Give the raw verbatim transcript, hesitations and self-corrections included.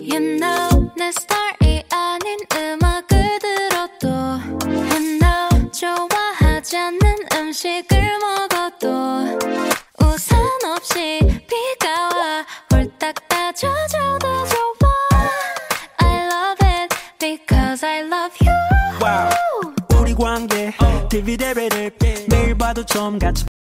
You know 내 스타일이 아닌 음악을 들어도 You know 좋아하지 않는 음식을 먹어도 우산 없이 비가 와 홀딱 따져줘도 좋아 I love it because I love you wow. 우리 관계 티비 대회를 매일 봐도 좀 같이